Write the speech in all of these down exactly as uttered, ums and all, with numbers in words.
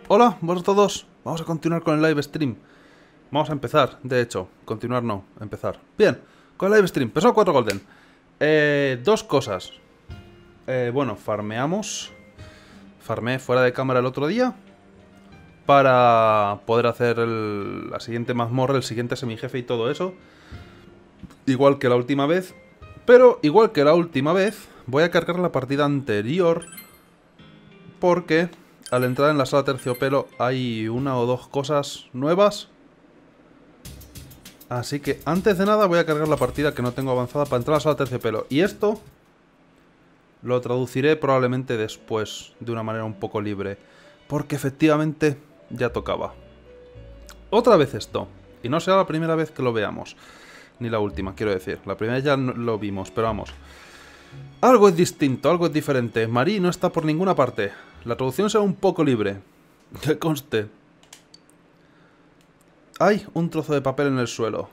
Hola, buenos a todos. Vamos a continuar con el live stream. Vamos a empezar, de hecho. Continuar no, empezar. Bien, con el live stream. Persona cuatro Golden. Eh, dos cosas. Eh, bueno, farmeamos. Farmeé fuera de cámara el otro día. Para poder hacer el, la siguiente mazmorra, el siguiente semijefe y todo eso. Igual que la última vez. Pero, igual que la última vez, voy a cargar la partida anterior. Porque al entrar en la sala terciopelo hay una o dos cosas nuevas. Así que antes de nada voy a cargar la partida que no tengo avanzada para entrar a la sala terciopelo. Y esto lo traduciré probablemente después, de una manera un poco libre. Porque efectivamente ya tocaba. Otra vez esto. Y no será la primera vez que lo veamos. Ni la última, quiero decir. La primera ya lo vimos, pero vamos. Algo es distinto, algo es diferente. Marie no está por ninguna parte. La traducción será un poco libre. Que conste. Hay un trozo de papel en el suelo.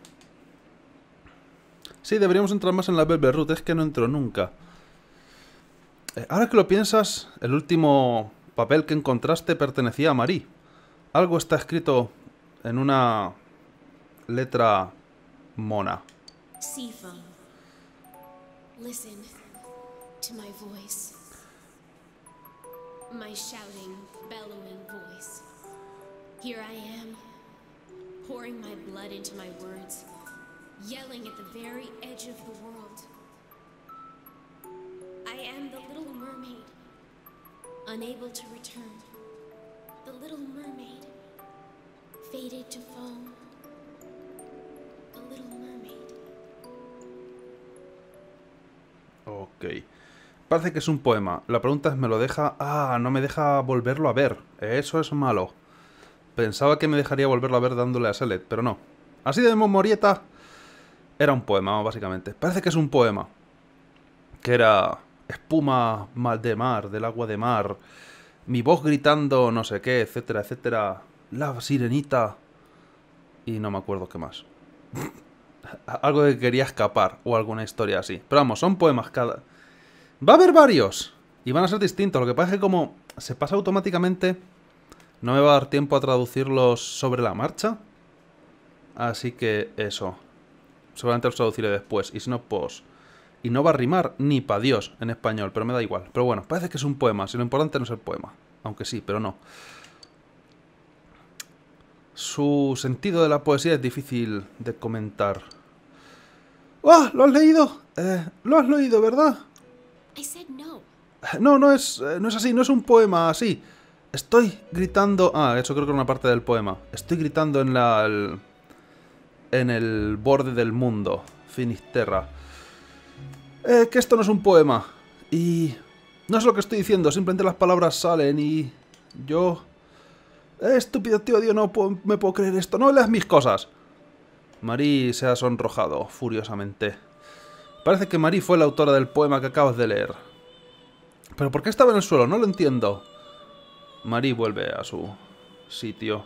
Sí, deberíamos entrar más en la Velvet Root. Es que no entro nunca. Eh, ahora que lo piensas, el último papel que encontraste pertenecía a Marie. Algo está escrito en una letra mona. Seafoam, listen to my voice. My shouting, bellowing voice. Here I am, pouring my blood into my words, yelling at the very edge of the world. I am the little mermaid, unable to return. The little mermaid, fated to foam. The little mermaid. Ok. Parece que es un poema. La pregunta es, ¿me lo deja...? Ah, no me deja volverlo a ver. Eso es malo. Pensaba que me dejaría volverlo a ver dándole a Select, pero no. Así de memorieta. Era un poema, básicamente. Parece que es un poema. Que era... espuma de mar, del agua de mar. Mi voz gritando no sé qué, etcétera, etcétera. La sirenita. Y no me acuerdo qué más. Algo que quería escapar. O alguna historia así. Pero vamos, son poemas cada... Va a haber varios. Y van a ser distintos. Lo que pasa es que como se pasa automáticamente, no me va a dar tiempo a traducirlos sobre la marcha. Así que eso. Seguramente los traduciré después. Y si no, pues... Y no va a rimar ni pa' Dios en español. Pero me da igual. Pero bueno, parece que es un poema. Si lo importante no es el poema. Aunque sí, pero no. Su sentido de la poesía es difícil de comentar. ¡Ah! ¿Lo has leído? Eh, lo has leído, ¿verdad? I said no. No, no es, no es así, no es un poema así. Estoy gritando... Ah, eso creo que era una parte del poema. Estoy gritando en la... El, en el borde del mundo. Finisterra. Eh, que esto no es un poema. Y... no es lo que estoy diciendo, simplemente las palabras salen y... Yo... Eh, estúpido tío, Dios, no puedo, me puedo creer esto. No leas mis cosas. Marie se ha sonrojado furiosamente. Parece que Marie fue la autora del poema que acabas de leer. ¿Pero por qué estaba en el suelo? No lo entiendo. Marie vuelve a su sitio.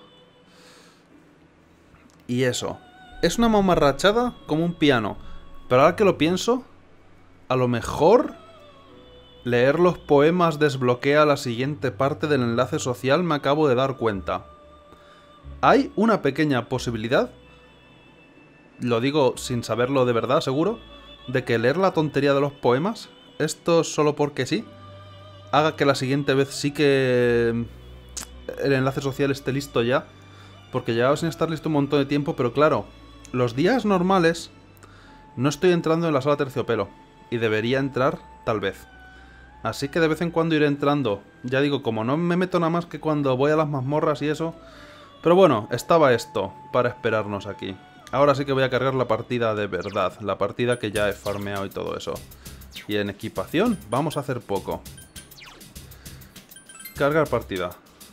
Y eso. Es una mamarrachada como un piano. Pero ahora que lo pienso, a lo mejor leer los poemas desbloquea la siguiente parte del enlace social, me acabo de dar cuenta. Hay una pequeña posibilidad, lo digo sin saberlo de verdad, seguro, de que leer la tontería de los poemas, esto solo porque sí, haga que la siguiente vez sí que el enlace social esté listo ya. Porque llevaba sin estar listo un montón de tiempo, pero claro, los días normales no estoy entrando en la sala terciopelo. Y debería entrar, tal vez. Así que de vez en cuando iré entrando. Ya digo, como no me meto nada más que cuando voy a las mazmorras y eso. Pero bueno, estaba esto para esperarnos aquí. Ahora sí que voy a cargar la partida de verdad. La partida que ya he farmeado y todo eso. Y en equipación vamos a hacer poco. Cargar partida.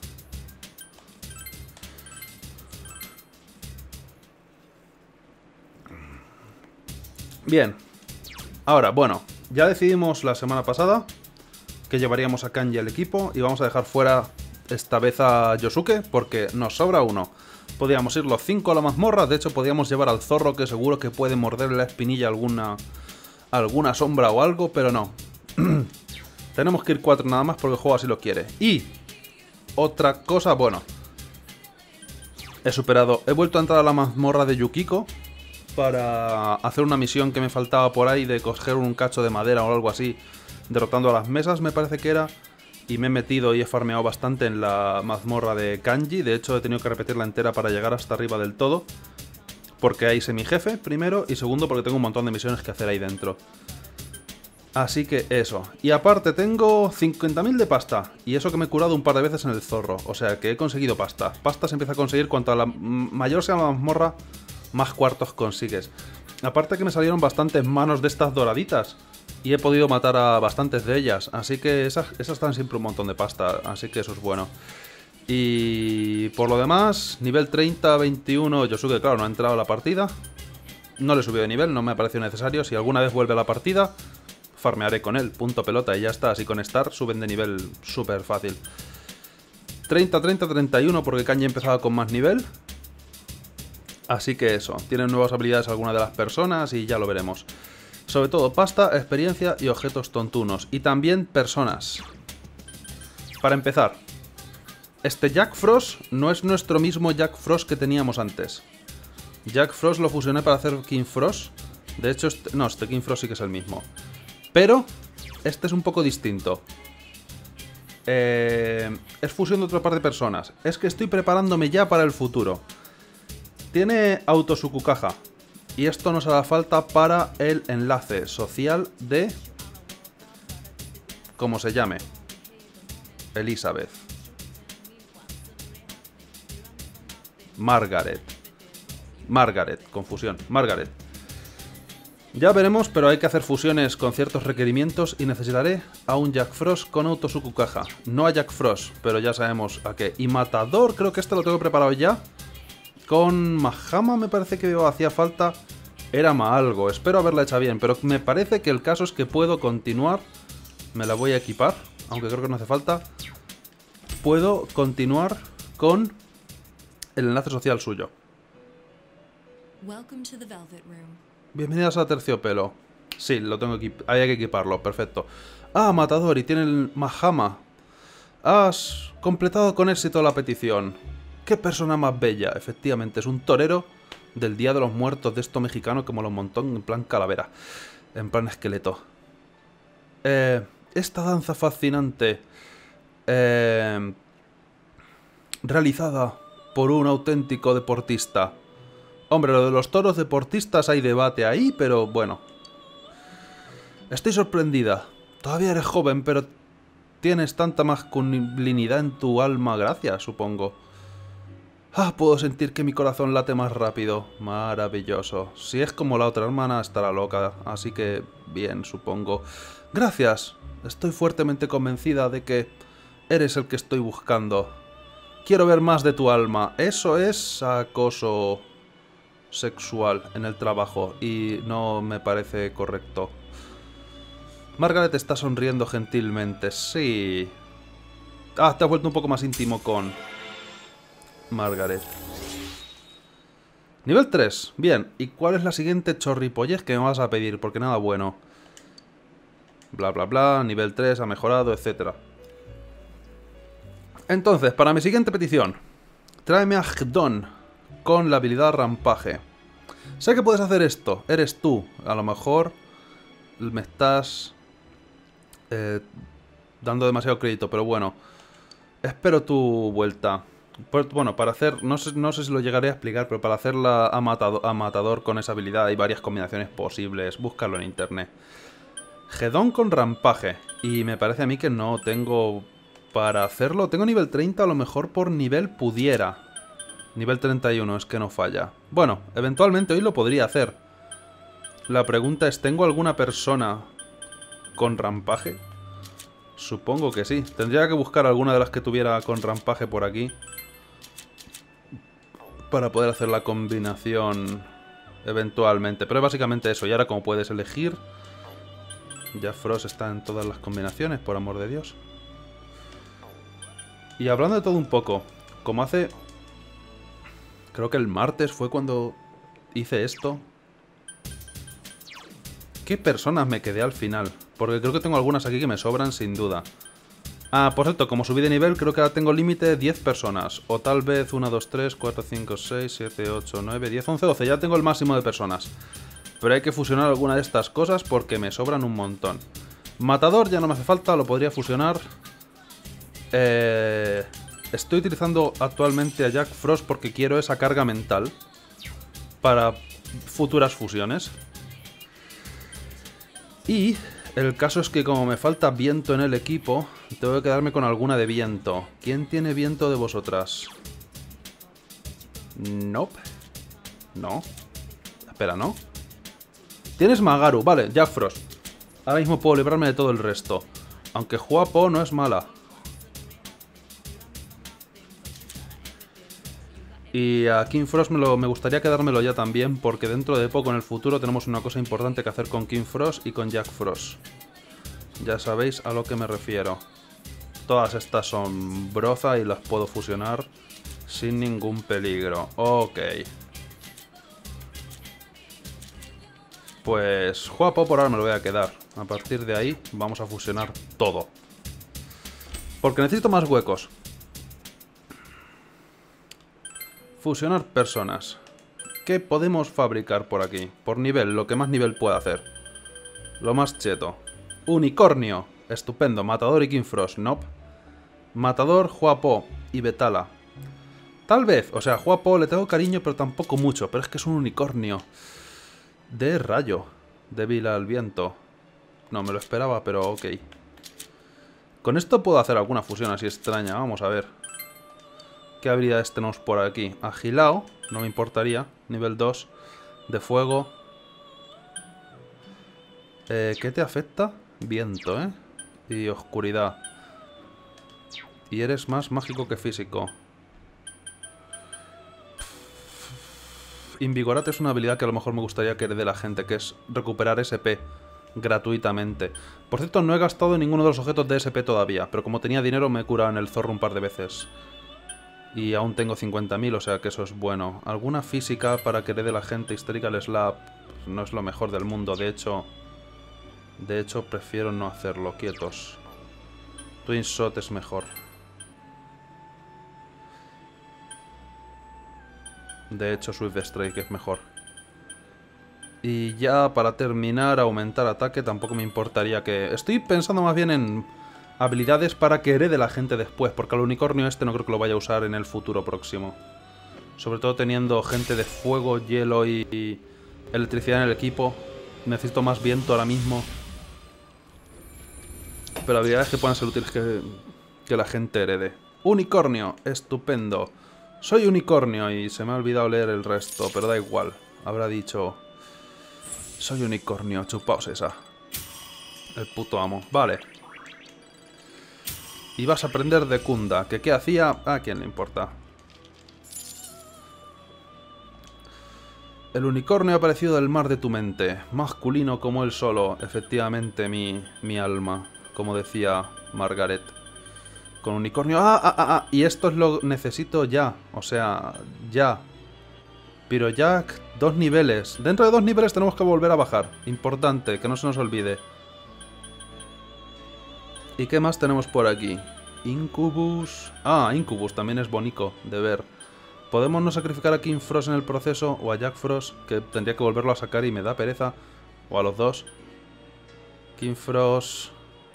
Bien. Ahora, bueno, ya decidimos la semana pasada que llevaríamos a Kanji al equipo y vamos a dejar fuera esta vez a Yosuke porque nos sobra uno. Podíamos ir los cinco a la mazmorra, de hecho podíamos llevar al zorro que seguro que puede morderle la espinilla a alguna, alguna sombra o algo, pero no. Tenemos que ir cuatro nada más porque el juego así lo quiere. Y otra cosa. Bueno, he superado. He vuelto a entrar a la mazmorra de Yukiko para hacer una misión que me faltaba por ahí de coger un cacho de madera o algo así, derrotando a las mesas, me parece que era. Y me he metido y he farmeado bastante en la mazmorra de Kanji. De hecho, he tenido que repetirla entera para llegar hasta arriba del todo, porque hay semi-jefe, primero, y segundo, porque tengo un montón de misiones que hacer ahí dentro. Así que eso. Y aparte tengo cincuenta mil de pasta. Y eso que me he curado un par de veces en el zorro. O sea que he conseguido pasta. Pasta se empieza a conseguir cuanto a la mayor sea la mazmorra, más cuartos consigues. Aparte que me salieron bastantes manos de estas doraditas. Y he podido matar a bastantes de ellas. Así que esas, esas dan siempre un montón de pasta. Así que eso es bueno. Y por lo demás, nivel treinta, veintiuno, Yosuke, claro, no ha entrado a la partida. No le he subido de nivel, no me ha parecido necesario. Si alguna vez vuelve a la partida, farmearé con él, punto pelota, y ya está. Así con Star suben de nivel súper fácil. treinta, treinta, treinta y uno, porque Kanji empezaba con más nivel. Así que eso, tienen nuevas habilidades algunas de las personas y ya lo veremos. Sobre todo pasta, experiencia y objetos tontunos. Y también personas. Para empezar, este Jack Frost no es nuestro mismo Jack Frost que teníamos antes. Jack Frost lo fusioné para hacer King Frost. De hecho, este, no, este King Frost sí que es el mismo. Pero este es un poco distinto. Eh, es fusión de otra par de personas. Es que estoy preparándome ya para el futuro. Tiene Autosukukaja. Y esto nos hará falta para el enlace social de... ¿Cómo se llame? Elizabeth. Margaret. Margaret, confusión. Margaret. Ya veremos, pero hay que hacer fusiones con ciertos requerimientos y necesitaré a un Jack Frost con Autosukukaja. No a Jack Frost, pero ya sabemos a qué. Y Matador, creo que este lo tengo preparado ya. Con Mahama me parece que hacía falta... Erama algo, espero haberla hecho bien, pero me parece que el caso es que puedo continuar. Me la voy a equipar, aunque creo que no hace falta. Puedo continuar con el enlace social suyo. Bienvenidas a Terciopelo. Sí, lo tengo que hay que equiparlo, perfecto. Ah, Matador, y tiene el Mahama. Has completado con éxito la petición. Qué persona más bella, efectivamente, es un torero del Día de los Muertos de esto mexicano que mola un montón, en plan calavera, en plan esqueleto. Eh, esta danza fascinante, eh, realizada por un auténtico deportista. Hombre, lo de los toros deportistas hay debate ahí, pero bueno. Estoy sorprendida. Todavía eres joven, pero tienes tanta masculinidad en tu alma, gracias, supongo. Ah, puedo sentir que mi corazón late más rápido. Maravilloso. Si es como la otra hermana, estará loca. Así que, bien, supongo. Gracias. Estoy fuertemente convencida de que eres el que estoy buscando. Quiero ver más de tu alma. Eso es acoso sexual en el trabajo y no me parece correcto. Margaret está sonriendo gentilmente. Sí. Ah, te has vuelto un poco más íntimo con... Margaret. Nivel tres. Bien. ¿Y cuál es la siguiente chorripollez que me vas a pedir? Porque nada bueno. Bla, bla, bla. Nivel tres ha mejorado, etcétera. Entonces, para mi siguiente petición. Tráeme a Gdon con la habilidad Rampaje. Sé que puedes hacer esto. Eres tú. A lo mejor me estás eh, dando demasiado crédito, pero bueno. Espero tu vuelta. Pues, bueno, para hacer... No sé, no sé si lo llegaré a explicar, pero para hacerla a, matado, a Matador con esa habilidad hay varias combinaciones posibles. Búscalo en internet. Gedón con Rampaje. Y me parece a mí que no tengo... Para hacerlo... Tengo nivel treinta, a lo mejor por nivel pudiera. Nivel treinta y uno, es que no falla. Bueno, eventualmente hoy lo podría hacer. La pregunta es, ¿tengo alguna persona con Rampaje? Supongo que sí. Tendría que buscar alguna de las que tuviera con Rampaje por aquí para poder hacer la combinación eventualmente. Pero es básicamente eso. Y ahora como puedes elegir... Ya Frost está en todas las combinaciones, por amor de Dios. Y hablando de todo un poco, como hace... Creo que el martes fue cuando hice esto. ¿Qué personas me quedé al final? Porque creo que tengo algunas aquí que me sobran sin duda. Ah, por cierto, como subí de nivel, creo que ahora tengo límite de diez personas. O tal vez uno, dos, tres, cuatro, cinco, seis, siete, ocho, nueve, diez, once, doce. Ya tengo el máximo de personas. Pero hay que fusionar alguna de estas cosas porque me sobran un montón. Matador ya no me hace falta, lo podría fusionar. Eh, estoy utilizando actualmente a Jack Frost porque quiero esa carga mental para futuras fusiones. Y el caso es que como me falta viento en el equipo, tengo que quedarme con alguna de viento. ¿Quién tiene viento de vosotras? Nope. No. Espera, ¿no? Tienes Magaru, vale, Jack Frost. Ahora mismo puedo librarme de todo el resto. Aunque Huapo no es mala. Y a King Frost me, lo, me gustaría quedármelo ya también, porque dentro de poco en el futuro tenemos una cosa importante que hacer con King Frost y con Jack Frost. Ya sabéis a lo que me refiero. Todas estas son broza y las puedo fusionar sin ningún peligro. Ok. Pues Huapo por ahora me lo voy a quedar. A partir de ahí vamos a fusionar todo. Porque necesito más huecos. Fusionar personas. ¿Qué podemos fabricar por aquí? Por nivel, lo que más nivel pueda hacer. Lo más cheto. Unicornio. Estupendo. Matador y King Frost. Nope. Matador, Huapo y Betala. Tal vez. O sea, Huapo le tengo cariño, pero tampoco mucho. Pero es que es un unicornio. De rayo. Débil al viento. No me lo esperaba, pero ok. Con esto puedo hacer alguna fusión así extraña. Vamos a ver. ¿Qué habilidades tenemos por aquí? Agilao. No me importaría. Nivel dos. De fuego. Eh, ¿Qué te afecta? Viento, ¿eh? Y oscuridad. Y eres más mágico que físico. Invigorate es una habilidad que a lo mejor me gustaría que herede la gente, que es recuperar S P gratuitamente. Por cierto, no he gastado en ninguno de los objetos de S P todavía, pero como tenía dinero me he curado en el zorro un par de veces. Y aún tengo cincuenta mil, o sea que eso es bueno. ¿Alguna física para que herede la gente? Hysterical Slap no es lo mejor del mundo, de hecho... De hecho, prefiero no hacerlo, quietos. Twin Shot es mejor. De hecho, Swift Strike es mejor. Y ya para terminar, aumentar ataque, tampoco me importaría que... Estoy pensando más bien en habilidades para que herede la gente después, porque al unicornio este no creo que lo vaya a usar en el futuro próximo. Sobre todo teniendo gente de fuego, hielo y, y electricidad en el equipo. Necesito más viento ahora mismo. Pero habilidades que puedan ser útiles que, que la gente herede. Unicornio, estupendo. Soy unicornio y se me ha olvidado leer el resto, pero da igual. Habrá dicho... Soy unicornio, chupaos esa. El puto amo. Vale. Y vas a aprender de Kunda. ¿Que qué hacía? ¿A quién le importa? El unicornio ha aparecido del mar de tu mente. Masculino como él solo. Efectivamente, mi, mi alma. Como decía Margaret. Con unicornio... ¡Ah, ah, ah, ah! Y esto es lo necesito ya. O sea, ya. Pyrojack, dos niveles. Dentro de dos niveles tenemos que volver a bajar. Importante, que no se nos olvide. ¿Y qué más tenemos por aquí? Incubus... Ah, Incubus también es bonito de ver. ¿Podemos no sacrificar a King Frost en el proceso? O a Jack Frost, que tendría que volverlo a sacar y me da pereza. O a los dos. King Frost...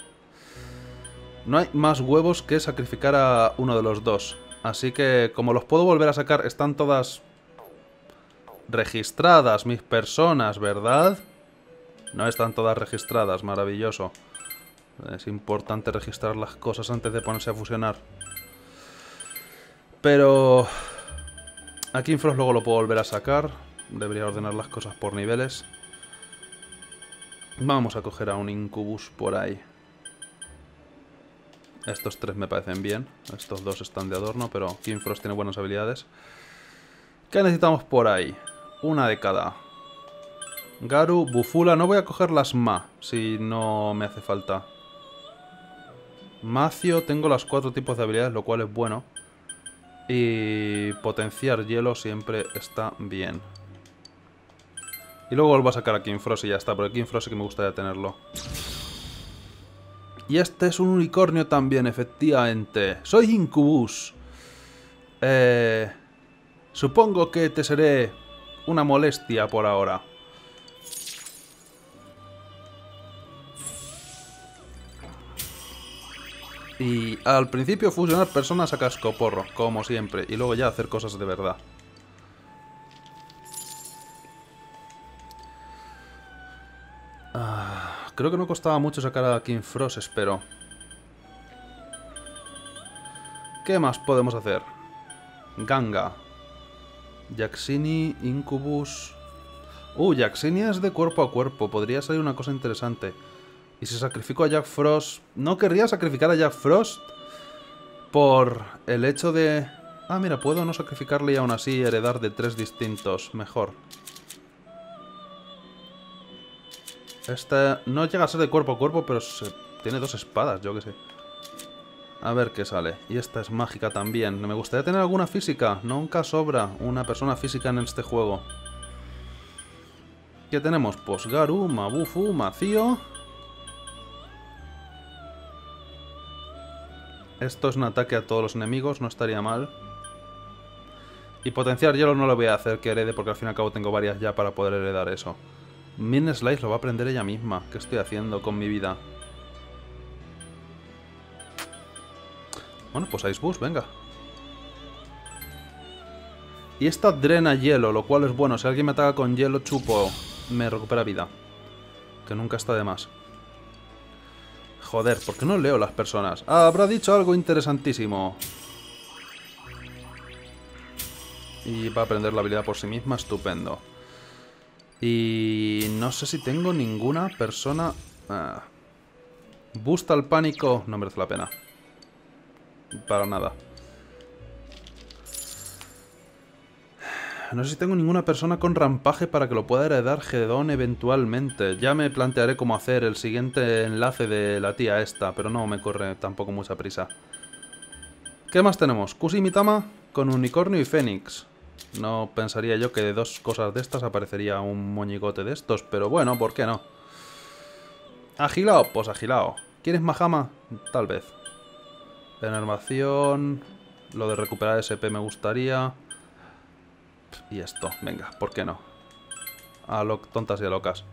No hay más huevos que sacrificar a uno de los dos. Así que, como los puedo volver a sacar, están todas registradas mis personas, ¿verdad? No están todas registradas, maravilloso. Es importante registrar las cosas antes de ponerse a fusionar. Pero... a King Frost luego lo puedo volver a sacar. Debería ordenar las cosas por niveles. Vamos a coger a un Incubus por ahí. Estos tres me parecen bien. Estos dos están de adorno, pero King Frost tiene buenas habilidades. ¿Qué necesitamos por ahí? Una de cada. Garu, Bufula. No voy a coger las Ma, si no me hace falta. Macio, tengo los cuatro tipos de habilidades, lo cual es bueno. Y potenciar hielo siempre está bien. Y luego vuelvo a sacar a King Frost y ya está, porque King Frost sí que me gustaría tenerlo. Y este es un unicornio también, efectivamente. Soy Incubus. Eh, supongo que te seré una molestia por ahora. Y al principio fusionar personas a cascoporro, como siempre. Y luego ya hacer cosas de verdad. Ah, creo que no costaba mucho sacar a King Frost, espero. ¿Qué más podemos hacer? Ganga. Jaxini, Incubus... Uh, Jaxini es de cuerpo a cuerpo. Podría salir una cosa interesante. Y si sacrifico a Jack Frost... No querría sacrificar a Jack Frost por el hecho de... Ah, mira, puedo no sacrificarle y aún así heredar de tres distintos. Mejor. Esta no llega a ser de cuerpo a cuerpo, pero se... tiene dos espadas, yo que sé. A ver qué sale. Y esta es mágica también. Me gustaría tener alguna física. Nunca sobra una persona física en este juego. ¿Qué tenemos? Pues Garu, Mabufu, Macio. Esto es un ataque a todos los enemigos, no estaría mal. Y potenciar hielo no lo voy a hacer que herede, porque al fin y al cabo tengo varias ya para poder heredar eso. Min Slice lo va a aprender ella misma. ¿Qué estoy haciendo con mi vida? Bueno, pues Ice Boost, venga. Y esta drena hielo, lo cual es bueno. Si alguien me ataca con hielo, chupo, me recupera vida. Que nunca está de más. Joder, ¿por qué no leo las personas? Ah, habrá dicho algo interesantísimo. Y va a aprender la habilidad por sí misma, estupendo. Y no sé si tengo ninguna persona... Ah. Boost al pánico, no merece la pena. Para nada. No sé si tengo ninguna persona con rampaje para que lo pueda heredar Gedón eventualmente. Ya me plantearé cómo hacer el siguiente enlace de la tía esta, pero no me corre tampoco mucha prisa. ¿Qué más tenemos? Kusi Mitama con Unicornio y Fénix. No pensaría yo que de dos cosas de estas aparecería un moñigote de estos, pero bueno, ¿por qué no? ¿Agilao? Pues agilao. ¿Quieres Mahama? Tal vez. Enervación. Lo de recuperar S P me gustaría. Y esto, venga, ¿por qué no? A lo tontas y a locas.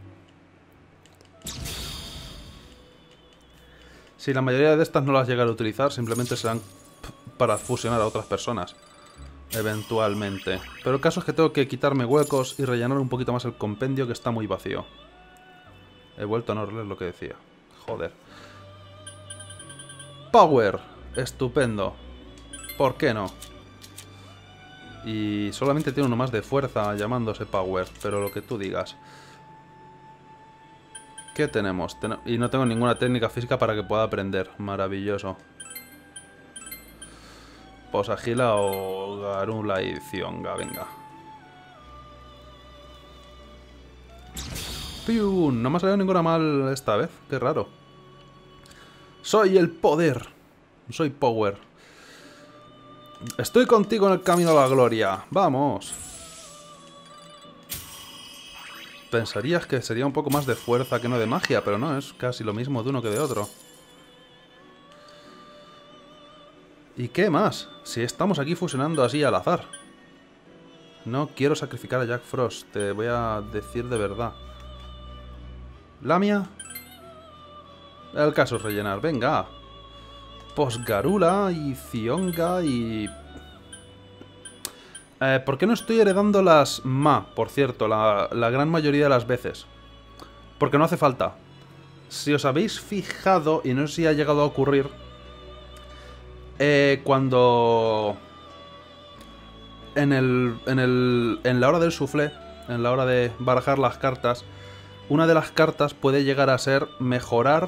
Si la mayoría de estas no las llegaré a utilizar, simplemente serán para fusionar a otras personas. Eventualmente. Pero el caso es que tengo que quitarme huecos y rellenar un poquito más el compendio, que está muy vacío. He vuelto a no leer lo que decía. Joder. Power. Estupendo. ¿Por qué no? Y solamente tiene uno más de fuerza llamándose Power, pero lo que tú digas. ¿Qué tenemos? Ten- y no tengo ninguna técnica física para que pueda aprender. Maravilloso. Pues Agila o Garula y Zionga, venga. ¡Piu! No me ha salido ninguna mal esta vez, qué raro. Soy el poder. Soy Power. Estoy contigo en el camino a la gloria. ¡Vamos! Pensarías que sería un poco más de fuerza que no de magia, pero no, es casi lo mismo de uno que de otro. ¿Y qué más? Si estamos aquí fusionando así al azar. No quiero sacrificar a Jack Frost, te voy a decir de verdad. ¿Lamia? El caso es rellenar, venga. Pues Garula y Zionga y... Eh, ¿Por qué no estoy heredando las Ma, por cierto, la, la gran mayoría de las veces? Porque no hace falta. Si os habéis fijado, y no sé si ha llegado a ocurrir, eh, cuando... En, el, en, el, en la hora del soufflé, en la hora de barajar las cartas, una de las cartas puede llegar a ser mejorar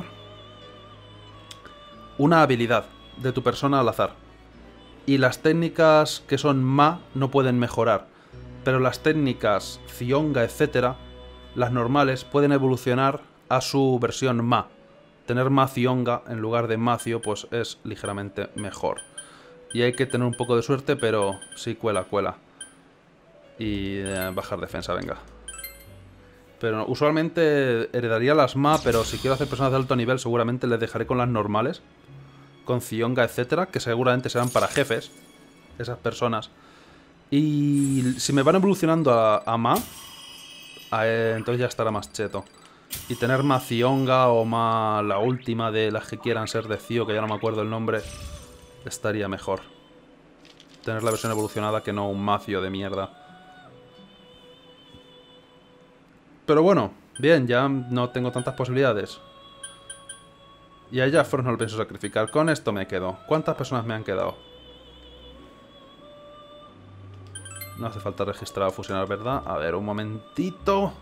una habilidad de tu persona al azar. Y las técnicas que son Ma no pueden mejorar. Pero las técnicas Zionga, etcétera, las normales, pueden evolucionar a su versión Ma. Tener Ma Zionga en lugar de Macio, pues es ligeramente mejor. Y hay que tener un poco de suerte, pero sí cuela, cuela. Y eh, bajar defensa, venga. Pero usualmente heredaría las M A, pero si quiero hacer personas de alto nivel seguramente les dejaré con las normales. Con Zionga, etcétera, que seguramente serán para jefes, esas personas. Y si me van evolucionando a, a M A, a, eh, entonces ya estará más cheto. Y tener más Zionga o más la última de las que quieran ser de Zio, que ya no me acuerdo el nombre, estaría mejor. Tener la versión evolucionada que no un macio de mierda. Pero bueno, bien, ya no tengo tantas posibilidades. Y a Jack Frost no lo pienso sacrificar. Con esto me quedo. ¿Cuántas personas me han quedado? No hace falta registrar o fusionar, ¿verdad? A ver, un momentito.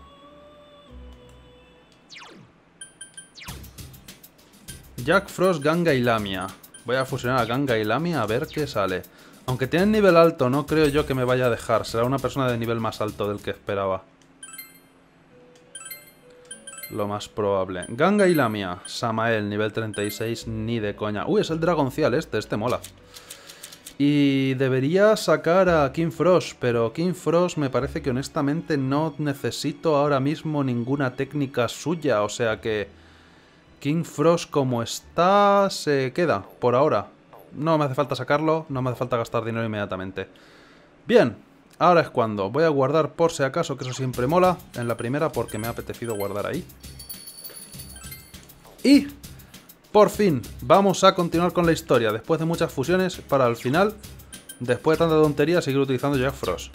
Jack Frost, Ganga y Lamia. Voy a fusionar a Ganga y Lamia a ver qué sale. Aunque tienen nivel alto, no creo yo que me vaya a dejar. Será una persona de nivel más alto del que esperaba. Lo más probable. Ganga y Lamia. Samael, nivel treinta y seis, ni de coña. Uy, es el Dragoncial este, este mola. Y debería sacar a King Frost, pero King Frost me parece que honestamente no necesito ahora mismo ninguna técnica suya. O sea que King Frost como está se queda, por ahora. No me hace falta sacarlo, no me hace falta gastar dinero inmediatamente. Bien. Ahora es cuando voy a guardar por si acaso, que eso siempre mola, en la primera porque me ha apetecido guardar ahí. Y, por fin, vamos a continuar con la historia, después de muchas fusiones, para al final, después de tanta tontería, seguir utilizando Jack Frost.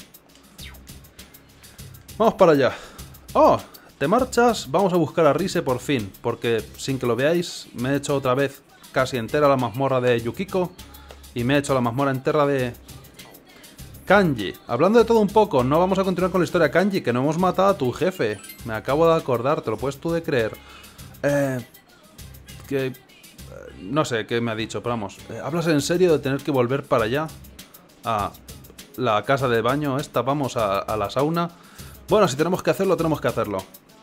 Vamos para allá. ¡Oh! ¿Te marchas? Vamos a buscar a Rise por fin, porque sin que lo veáis, me he hecho otra vez casi entera la mazmorra de Yukiko, y me he hecho la mazmorra entera de Kanji. Hablando de todo un poco, no vamos a continuar con la historia Kanji, que no hemos matado a tu jefe. Me acabo de acordar, te lo puedes tú de creer. Eh... Que... No sé qué me ha dicho, pero vamos. Eh, ¿Hablas en serio de tener que volver para allá? A la casa de baño esta, vamos, a, a la sauna. Bueno, si tenemos que hacerlo, tenemos que hacerlo.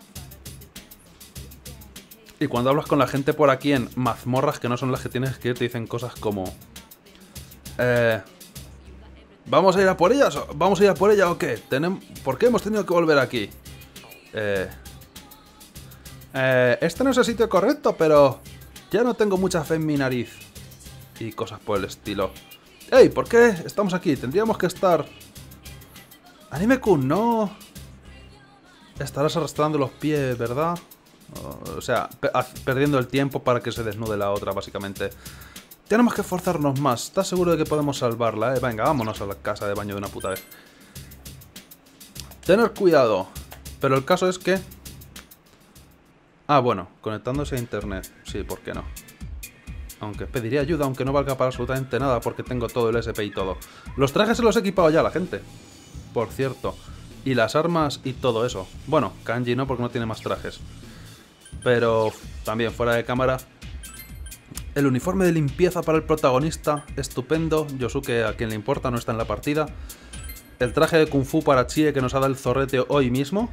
Y cuando hablas con la gente por aquí en mazmorras que no son las que tienes que ir, te dicen cosas como... Eh... ¿Vamos a ir a por ellas? ¿Vamos a ir a por ella o qué? ¿Tenem- ¿Por qué hemos tenido que volver aquí? Eh... Eh... Este no es el sitio correcto, pero... Ya no tengo mucha fe en mi nariz. Y cosas por el estilo. ¡Ey! ¿Por qué estamos aquí? Tendríamos que estar... Anime-kun, no... Estarás arrastrando los pies, ¿verdad? O sea, pe- perdiendo el tiempo para que se desnude la otra, básicamente. Tenemos que esforzarnos más. ¿Estás seguro de que podemos salvarla, eh? Venga, vámonos a la casa de baño de una puta vez. Tener cuidado. Pero el caso es que... Ah, bueno, conectándose a internet. Sí, ¿por qué no? Aunque pediría ayuda, aunque no valga para absolutamente nada, porque tengo todo el S P y todo. Los trajes se los he equipado ya, la gente. Por cierto. Y las armas y todo eso. Bueno, Kanji no, porque no tiene más trajes. Pero también fuera de cámara... El uniforme de limpieza para el protagonista, estupendo. Yosuke, a quien le importa, no está en la partida. El traje de Kung Fu para Chie, que nos ha dado el zorrete hoy mismo.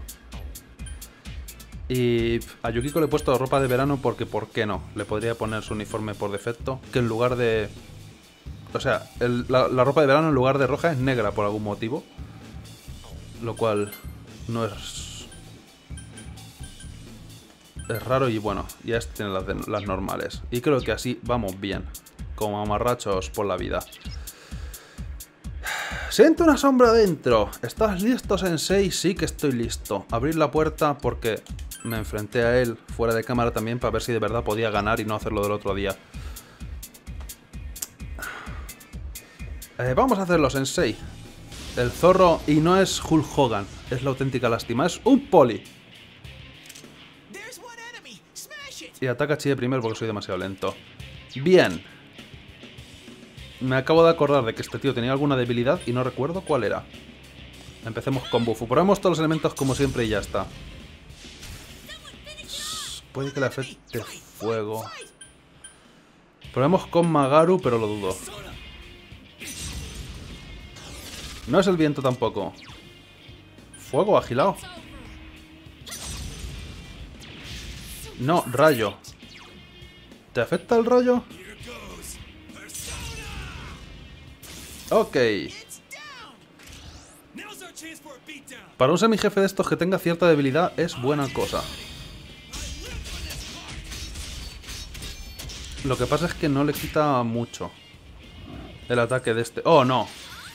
Y a Yukiko le he puesto ropa de verano porque, ¿por qué no? Le podría poner su uniforme por defecto, que en lugar de... O sea, el, la, la ropa de verano en lugar de roja es negra por algún motivo. Lo cual no es... Es raro y bueno, ya este tiene las, de, las normales. Y creo que así vamos bien, como amarrachos por la vida. Siento una sombra dentro. ¿Estás listo, Sensei? Sí que estoy listo. Abrir la puerta porque me enfrenté a él fuera de cámara también para ver si de verdad podía ganar y no hacerlo del otro día. Eh, vamos a hacerlo, Sensei. El zorro, y no es Hulk Hogan, es la auténtica lástima, es un poli. Y ataca a Chie primero porque soy demasiado lento. Bien. Me acabo de acordar de que este tío tenía alguna debilidad y no recuerdo cuál era. Empecemos con Bufu. Probemos todos los elementos como siempre y ya está. Puede que le afecte fuego. Probemos con Magaru, pero lo dudo. No es el viento tampoco. Fuego agilado. No, rayo. ¿Te afecta el rayo? Ok. Para un semijefe de estos que tenga cierta debilidad es buena cosa. Lo que pasa es que no le quita mucho el ataque de este. ¡Oh, no!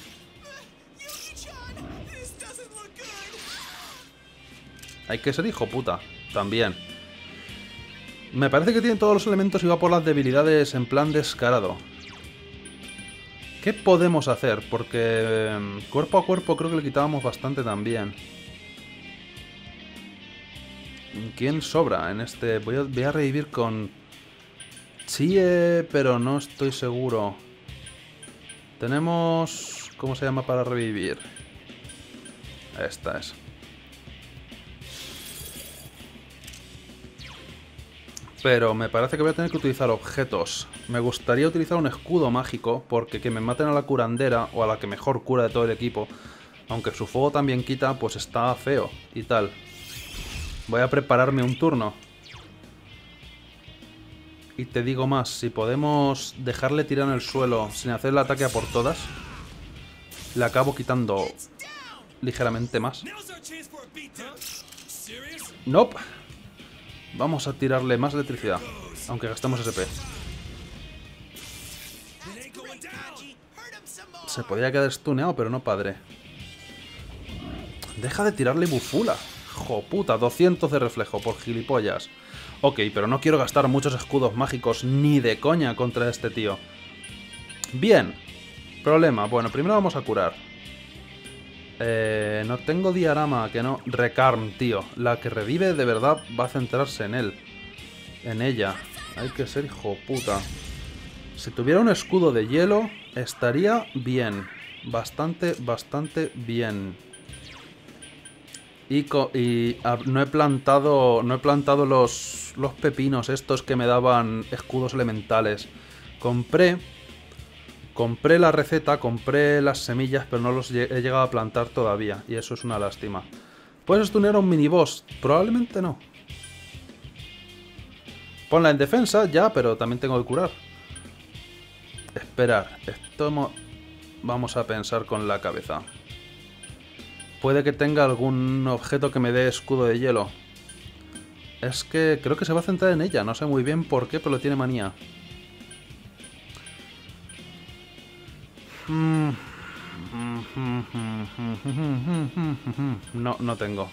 Hay que ser hijo puta, también. Me parece que tiene todos los elementos y va por las debilidades en plan descarado. ¿Qué podemos hacer? Porque eh, cuerpo a cuerpo creo que le quitábamos bastante también. ¿Quién sobra en este? Voy a, voy a revivir con Chie, pero no estoy seguro. Tenemos... ¿Cómo se llama para revivir? Esta es. Pero me parece que voy a tener que utilizar objetos. Me gustaría utilizar un escudo mágico, porque que me maten a la curandera, o a la que mejor cura de todo el equipo, aunque su fuego también quita, pues está feo y tal. Voy a prepararme un turno. Y te digo más, si podemos dejarle tirar en el suelo sin hacer el ataque a por todas, le acabo quitando ligeramente más. Nope. Vamos a tirarle más electricidad, aunque gastemos S P. Se podría quedar stuneado, pero no padre. Deja de tirarle bufula. Joputa, doscientos de reflejo por gilipollas. Ok, pero no quiero gastar muchos escudos mágicos ni de coña contra este tío. Bien. Problema. Bueno, primero vamos a curar. Eh, no tengo diarama, que no. Recarm, tío. La que revive de verdad va a centrarse en él. En ella. Hay que ser hijo puta. Si tuviera un escudo de hielo, estaría bien. Bastante, bastante bien. Y, co y a, no he plantado. No he plantado los, los pepinos estos que me daban escudos elementales. Compré. Compré la receta, compré las semillas, pero no los he llegado a plantar todavía. Y eso es una lástima. ¿Puedes stunear a un miniboss? Probablemente no. Ponla en defensa, ya, pero también tengo que curar. Esperar. Esto vamos a pensar con la cabeza. Puede que tenga algún objeto que me dé escudo de hielo. Es que creo que se va a centrar en ella. No sé muy bien por qué, pero le tiene manía. No, no tengo.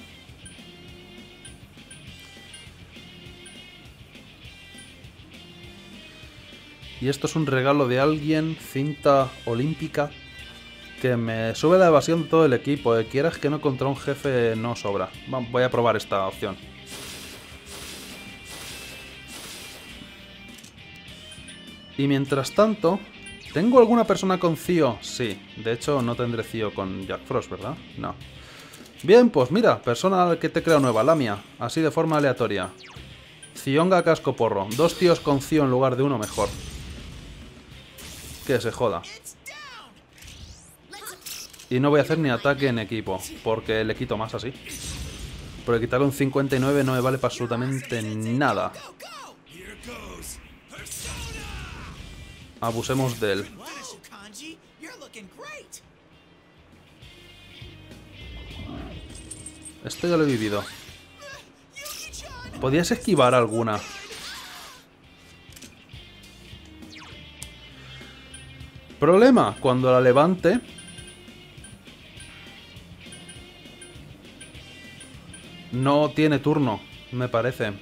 Y esto es un regalo de alguien, cinta olímpica, que me sube la evasión de todo el equipo. Eh, quieras que no, contra un jefe no sobra. Voy a probar esta opción. Y mientras tanto... ¿Tengo alguna persona con Cío? Sí. De hecho, no tendré Cío con Jack Frost, ¿verdad? No. Bien, pues mira, persona que te crea nueva, Lamia. Así de forma aleatoria. Zionga Cascoporro. Dos tíos con Cío en lugar de uno, mejor. Que se joda. Y no voy a hacer ni ataque en equipo, porque le quito más así. Porque quitarle un cincuenta y nueve no me vale para absolutamente nada. Abusemos de él. Esto ya lo he vivido. ¿Podías esquivar alguna? Problema, cuando la levante... No tiene turno, me parece.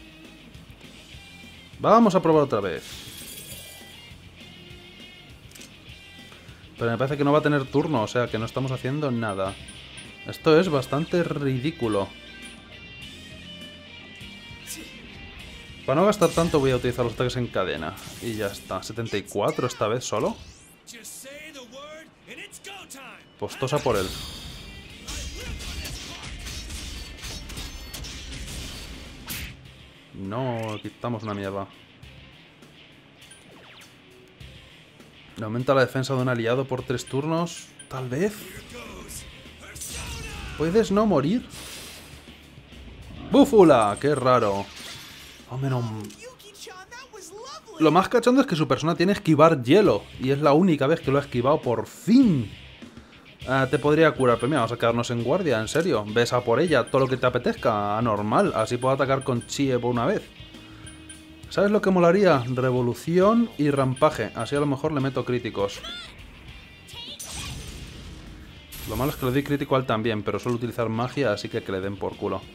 Vamos a probar otra vez. Pero me parece que no va a tener turno, o sea que no estamos haciendo nada. Esto es bastante ridículo. Para no gastar tanto voy a utilizar los ataques en cadena. Y ya está. setenta y cuatro esta vez solo. Pues tosa por él. No, quitamos una mierda. Le aumenta la defensa de un aliado por tres turnos. Tal vez. ¿Puedes no morir? ¡Búfula! ¡Qué raro! Oh, menos... Lo más cachondo es que su persona tiene esquivar hielo. Y es la única vez que lo ha esquivado por fin. Uh, te podría curar, pero mira, vamos a quedarnos en guardia, en serio. Ves a por ella, todo lo que te apetezca, anormal. Así puedo atacar con Chie por una vez. ¿Sabes lo que molaría? Revolución y rampaje. Así a lo mejor le meto críticos. Lo malo es que le doy crítico al también, pero suelo utilizar magia, así que que le den por culo.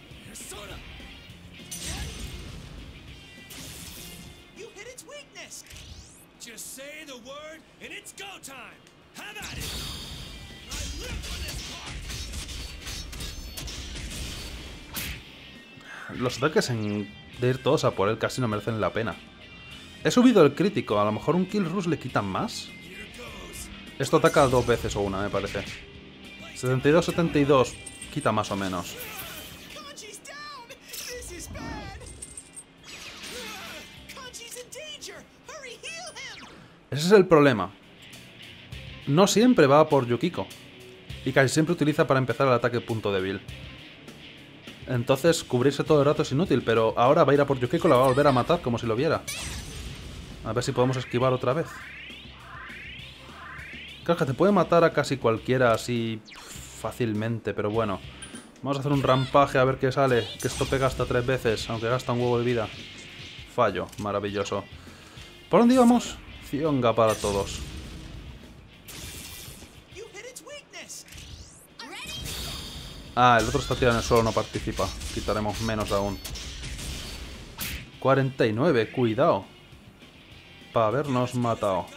Los ataques en... de ir todos a por él casi no merecen la pena. He subido el crítico, a lo mejor un Kill Rush le quitan más. Esto ataca dos veces o una, me parece. setenta y dos setenta y dos, quita más o menos. Ese es el problema. No siempre va por Yukiko. Y casi siempre utiliza para empezar el ataque punto débil. Entonces cubrirse todo el rato es inútil, pero ahora va a ir a por Yukiko y la va a volver a matar como si lo viera. A ver si podemos esquivar otra vez. Claro que te puede matar a casi cualquiera así fácilmente, pero bueno. Vamos a hacer un rampaje a ver qué sale. Que esto pega hasta tres veces, aunque gasta un huevo de vida. Fallo, maravilloso. ¿Por dónde íbamos? Zionga para todos. Ah, el otro está tirado en el suelo, no participa. Quitaremos menos aún. cuarenta y nueve, cuidado. Para habernos matado.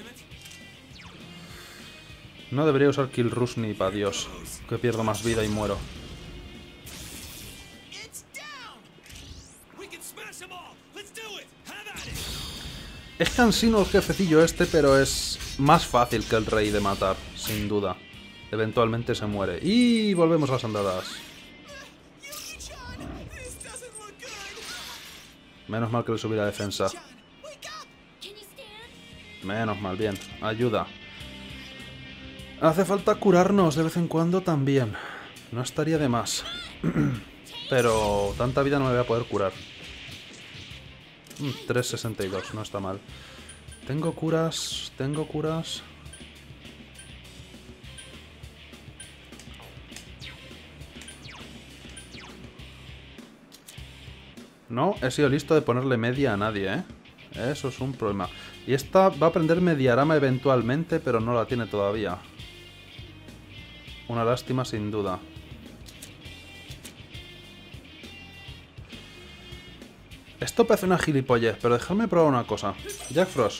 No debería usar Kill Rush ni para Dios, que pierdo más vida y muero. Es cansino el jefecillo este, pero es más fácil que el rey de matar, sin duda. Eventualmente se muere. Y volvemos a las andadas. Menos mal que le subí la defensa. Menos mal, bien. Ayuda. Hace falta curarnos de vez en cuando también. No estaría de más. Pero tanta vida no me voy a poder curar. tres sesenta y dos, no está mal. Tengo curas, tengo curas. No, he sido listo de ponerle media a nadie, ¿eh? Eso es un problema. Y esta va a aprender Mediarama eventualmente, pero no la tiene todavía. Una lástima sin duda. Esto parece una gilipollez, pero dejadme probar una cosa. Jack Frost.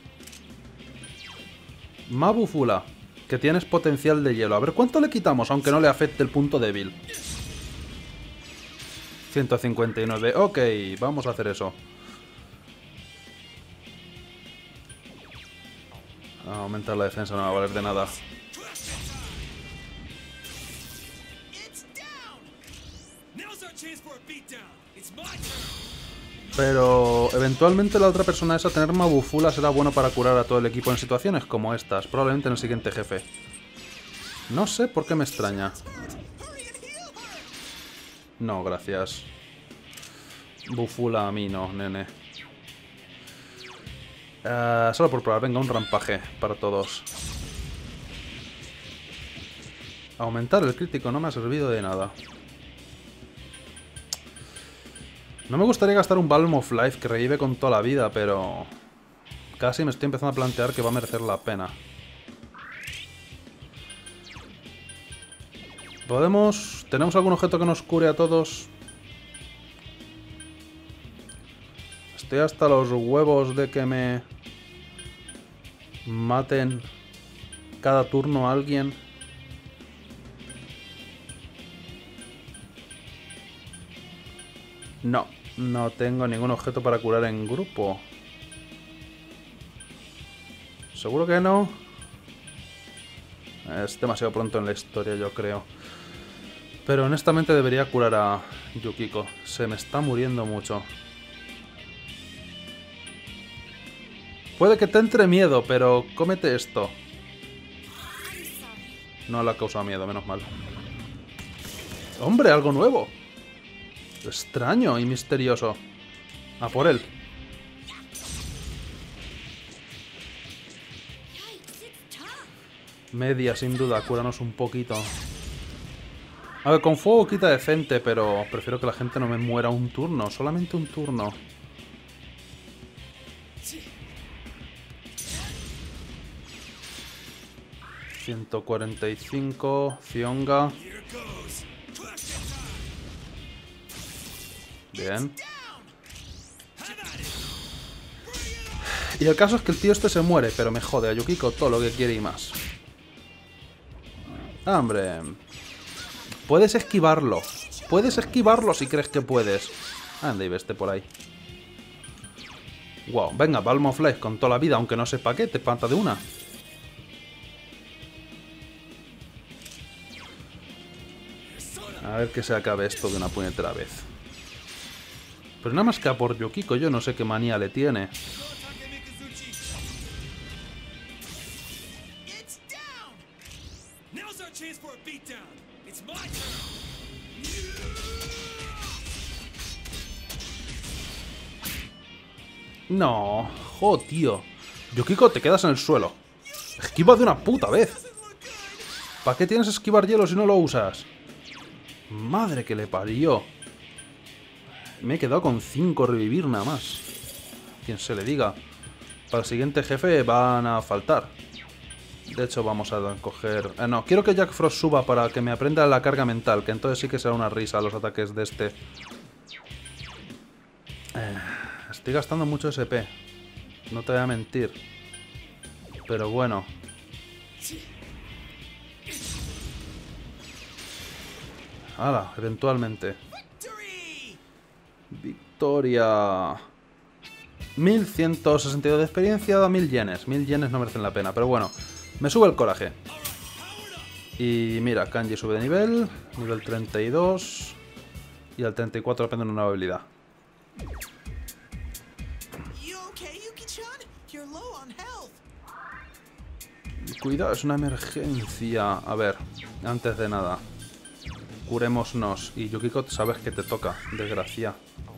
Mabufula, que tienes potencial de hielo. A ver, ¿cuánto le quitamos, aunque no le afecte el punto débil? ciento cincuenta y nueve. Ok, vamos a hacer eso. Aumentar la defensa no va a valer de nada. Pero eventualmente la otra persona esa, tener Mabufula, será bueno para curar a todo el equipo en situaciones como estas. Probablemente en el siguiente jefe. No sé por qué me extraña. No, gracias. Bufula a mí no, nene. Uh, solo por probar, venga, un rampaje para todos. Aumentar el crítico no me ha servido de nada. No me gustaría gastar un Balm of Life que revive con toda la vida, pero... casi me estoy empezando a plantear que va a merecer la pena. ¿Podemos...? ¿Tenemos algún objeto que nos cure a todos? Estoy hasta los huevos de que me... maten cada turno a alguien. No, no tengo ningún objeto para curar en grupo. ¿Seguro que no? Es demasiado pronto en la historia, yo creo. Pero honestamente debería curar a Yukiko. Se me está muriendo mucho. Puede que te entre miedo, pero cómete esto. No le ha causado miedo, menos mal. ¡Hombre, algo nuevo! Extraño y misterioso. A por él. Media, sin duda, cúranos un poquito. A ver, con fuego quita decente, pero prefiero que la gente no me muera un turno. Solamente un turno. ciento cuarenta y cinco. Zionga. Bien. Y el caso es que el tío este se muere, pero me jode a Yukiko todo lo que quiere y más. ¡Hombre! Puedes esquivarlo. Puedes esquivarlo si crees que puedes. Anda y veste por ahí. Wow, venga, Balm of Life con toda la vida, aunque no sepa qué, te espanta de una. A ver que se acabe esto de una puñetera vez. Pero nada más que a por Yukiko, yo no sé qué manía le tiene. No, jo, tío. Yukiko, te quedas en el suelo. Esquiva de una puta vez. ¿Para qué tienes esquivar hielo si no lo usas? Madre que le parió. Me he quedado con cinco revivir nada más. Quien se le diga. Para el siguiente jefe van a faltar. De hecho vamos a coger... Eh, no, quiero que Jack Frost suba para que me aprenda la carga mental. Que entonces sí que será una risa los ataques de este. Eh, estoy gastando mucho S P. No te voy a mentir. Pero bueno. Hala, eventualmente. Victoria. mil ciento sesenta y dos de experiencia da mil yenes. mil yenes no merecen la pena, pero bueno. Me sube el coraje. Y mira, Kanji sube de nivel. Nivel treinta y dos. Y al treinta y cuatro aprende una nueva habilidad. Cuidado, es una emergencia. A ver, antes de nada. Curémonos. Y Yukiko, sabes que te toca. Desgracia.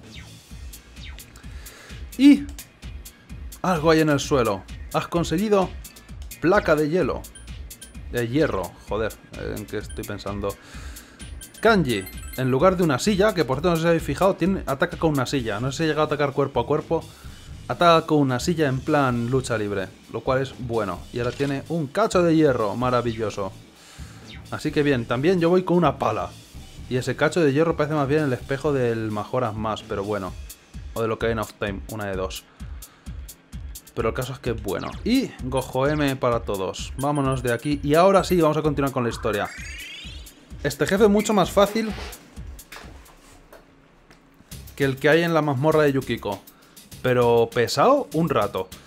Y... algo hay en el suelo. Has conseguido... placa de hielo. De hierro. Joder, ¿en qué estoy pensando? Kanji, en lugar de una silla, que por cierto no sé si habéis fijado, tiene, ataca con una silla. No sé si ha llegado a atacar cuerpo a cuerpo. Ataca con una silla en plan lucha libre. Lo cual es bueno. Y ahora tiene un cacho de hierro. Maravilloso. Así que bien, también yo voy con una pala. Y ese cacho de hierro parece más bien el espejo del Majora's Mask, pero bueno. O de Ocarina of Time, una de dos. Pero el caso es que es bueno. Y Gojo M para todos. Vámonos de aquí. Y ahora sí, vamos a continuar con la historia. Este jefe es mucho más fácil que el que hay en la mazmorra de Yukiko. Pero pesado un rato.